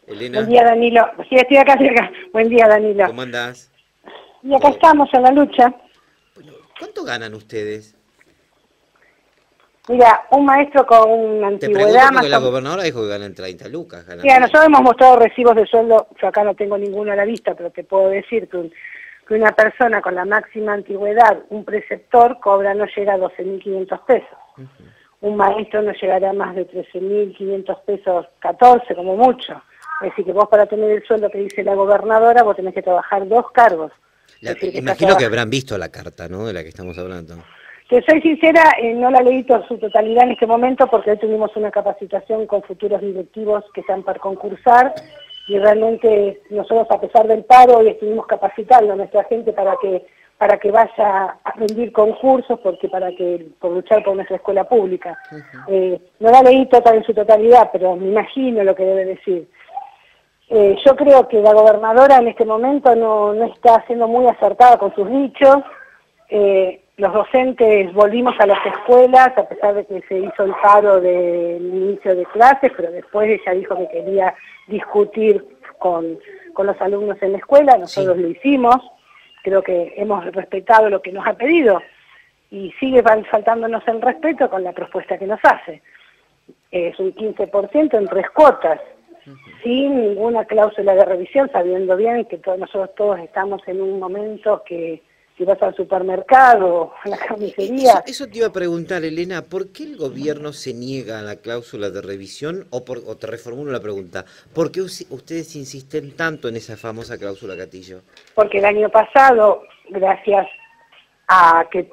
Elena, Buen día, Danilo. Sí, estoy acá cerca. Buen día, Danilo. ¿cómo andás? Y acá estamos en la lucha. Bueno, ¿cuánto ganan ustedes? Mira, un maestro con una Te pregunto antigüedad porque más la o menos. gobernadora dijo que ganan 30 lucas, ganan Mira, bien. nosotros hemos mostrado recibos de sueldo, yo acá no tengo ninguno a la vista, pero te puedo decir que una persona con la máxima antigüedad, un preceptor, cobra no llega a 12.500 pesos. Un maestro no llegará a más de 13.500 pesos, 14 como mucho. Es decir, que vos para tener el sueldo que dice la gobernadora, vos tenés que trabajar 2 cargos. Es decir, que estás Imagino que habrán visto la carta, ¿no? De la que estamos hablando. Te soy sincera, no la leí toda su totalidad en este momento porque hoy tuvimos una capacitación con futuros directivos que están para concursar y realmente nosotros, a pesar del paro, hoy estuvimos capacitando a nuestra gente para que vaya a rendir concursos por luchar por nuestra escuela pública. No la leí toda en su totalidad, pero me imagino lo que debe decir. Yo creo que la gobernadora en este momento no está siendo muy acertada con sus dichos. Los docentes volvimos a las escuelas a pesar de que se hizo el paro del inicio de clases, pero después ella dijo que quería discutir con los alumnos en la escuela. Nosotros lo hicimos, creo que hemos respetado lo que nos ha pedido y sigue faltándonos el respeto con la propuesta que nos hace. Es un 15% en 3 cuotas, sin ninguna cláusula de revisión, sabiendo bien que nosotros todos estamos en un momento que si vas al supermercado, a la carnicería. Eso te iba a preguntar, Elena, ¿por qué el gobierno se niega a la cláusula de revisión? O te reformulo la pregunta, ¿por qué ustedes insisten tanto en esa famosa cláusula gatillo? Porque el año pasado, gracias a que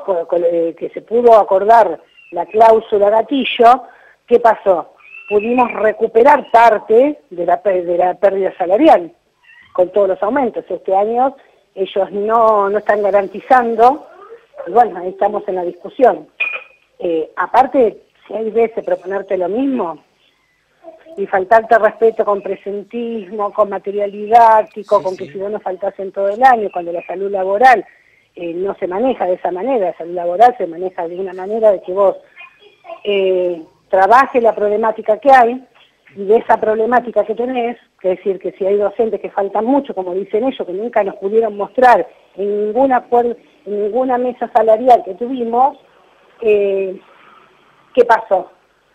que se pudo acordar la cláusula gatillo, ¿qué pasó? Pudimos recuperar parte de la pérdida salarial con todos los aumentos. Este año ellos no están garantizando, y bueno, ahí estamos en la discusión. Aparte, si hay veces proponerte lo mismo y faltarte respeto con presentismo, con material didáctico, con que si vos no faltás en todo el año, cuando la salud laboral no se maneja de esa manera, la salud laboral se maneja de una manera de que vos trabajes la problemática que hay, y de esa problemática que tenés, que es decir, que si hay docentes que faltan mucho, como dicen ellos, que nunca nos pudieron mostrar en ninguna mesa salarial que tuvimos, ¿qué pasó?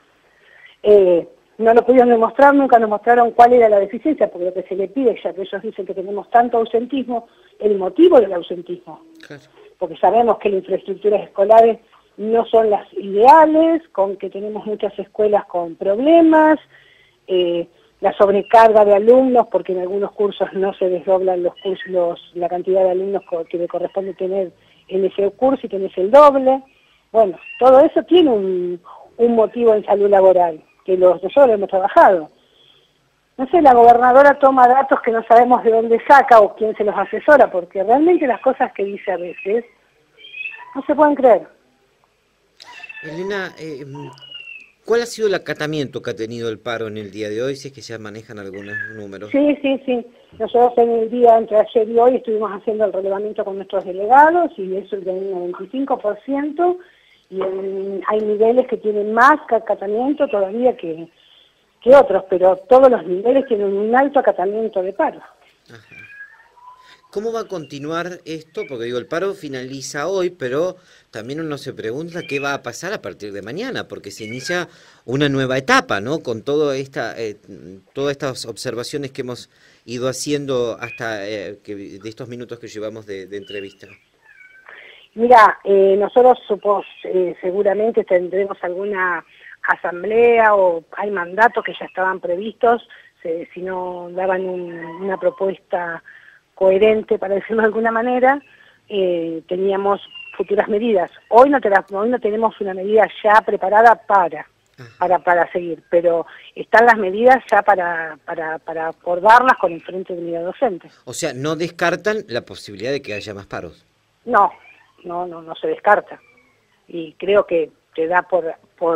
No lo pudieron demostrar, nunca nos mostraron cuál era la deficiencia, porque lo que se le pide, ya que ellos dicen que tenemos tanto ausentismo, el motivo del ausentismo. Claro. Porque sabemos que las infraestructuras escolares no son las ideales, con que tenemos muchas escuelas con problemas, la sobrecarga de alumnos, porque en algunos cursos no se desdoblan los cursos, la cantidad de alumnos que le corresponde tener en ese curso y tenés el doble. Bueno, todo eso tiene un motivo en salud laboral, que nosotros hemos trabajado. No sé, la gobernadora toma datos que no sabemos de dónde saca o quién se los asesora, porque realmente las cosas que dice a veces no se pueden creer. Elena, ¿cuál ha sido el acatamiento que ha tenido el paro en el día de hoy, si es que ya manejan algunos números? Sí. Nosotros en el día entre ayer y hoy estuvimos haciendo el relevamiento con nuestros delegados y eso es de un 25%, y hay niveles que tienen más acatamiento todavía que otros, pero todos los niveles tienen un alto acatamiento de paro. Ajá. ¿Cómo va a continuar esto? Porque digo, el paro finaliza hoy, pero también uno se pregunta qué va a pasar a partir de mañana, porque se inicia una nueva etapa, ¿no? Con todas estas observaciones que hemos ido haciendo hasta de estos minutos que llevamos de entrevista. Mira, nosotros seguramente tendremos alguna asamblea o hay mandatos que ya estaban previstos, si no daban una propuesta coherente, para decirlo de alguna manera, teníamos futuras medidas. Hoy no tenemos una medida ya preparada para seguir, pero están las medidas ya para acordarlas con el Frente de Unidad Docente. O sea, ¿no descartan la posibilidad de que haya más paros? No se descarta. Y creo que te da por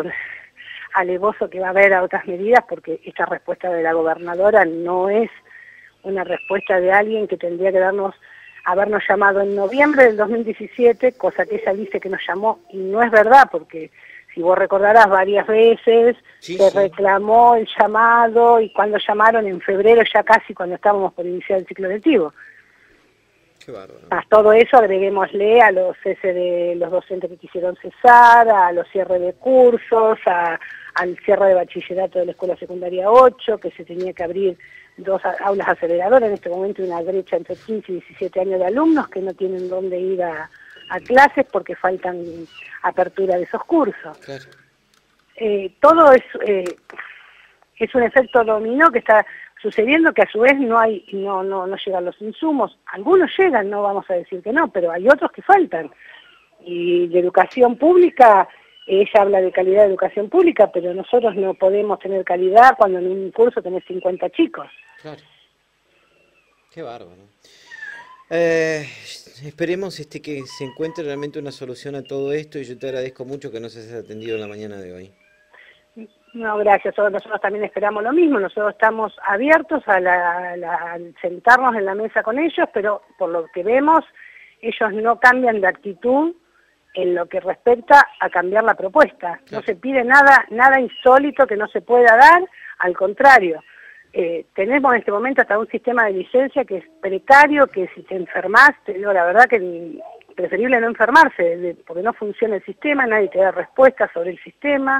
alevoso que va a haber otras medidas, porque esta respuesta de la gobernadora no es una respuesta de alguien que tendría que habernos llamado en noviembre del 2017, cosa que ella dice que nos llamó, y no es verdad, porque si vos recordarás, varias veces se reclamó el llamado, y cuando llamaron en febrero, ya casi cuando estábamos por iniciar el ciclo lectivo. Qué bárbaro. A todo eso agreguémosle a los cese de los docentes que quisieron cesar, a los cierres de cursos, al cierre de bachillerato de la Escuela Secundaria 8, que se tenía que abrir 2 aulas aceleradoras. En este momento hay una brecha entre 15 y 17 años de alumnos que no tienen dónde ir a clases porque faltan apertura de esos cursos. Claro. Todo es un efecto dominó que está sucediendo, que a su vez no llegan los insumos. Algunos llegan, no vamos a decir que no, pero hay otros que faltan. Y de educación pública, ella habla de calidad de educación pública, pero nosotros no podemos tener calidad cuando en un curso tenés 50 chicos. Claro. Qué bárbaro. Esperemos que se encuentre realmente una solución a todo esto, y yo te agradezco mucho que nos hayas atendido en la mañana de hoy. No, gracias. Nosotros también esperamos lo mismo. Nosotros estamos abiertos a sentarnos en la mesa con ellos, pero por lo que vemos, ellos no cambian de actitud en lo que respecta a cambiar la propuesta. Claro. No se pide nada insólito que no se pueda dar, al contrario. Tenemos en este momento hasta un sistema de licencia que es precario, que si te enfermas, te digo la verdad que preferible no enfermarse, porque no funciona el sistema, nadie te da respuesta sobre el sistema.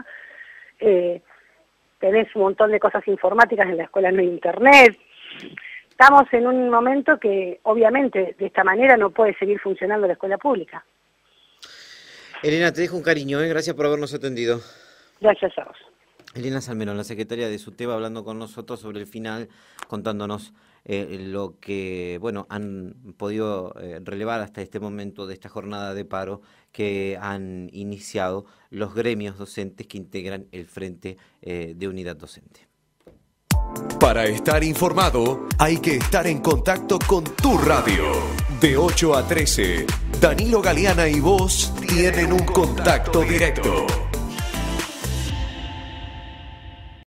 Tenés un montón de cosas informáticas en la escuela, no hay internet. Estamos en un momento que obviamente de esta manera no puede seguir funcionando la escuela pública. Elena, te dejo un cariño, gracias por habernos atendido. Gracias a vos. Elena Salmerón, la secretaria de SUTEBA, hablando con nosotros sobre el final, contándonos lo que han podido relevar hasta este momento de esta jornada de paro que han iniciado los gremios docentes que integran el Frente de Unidad Docente. Para estar informado, hay que estar en contacto con tu radio. De 8 a 13, Danilo Galeana y vos tienen un contacto directo.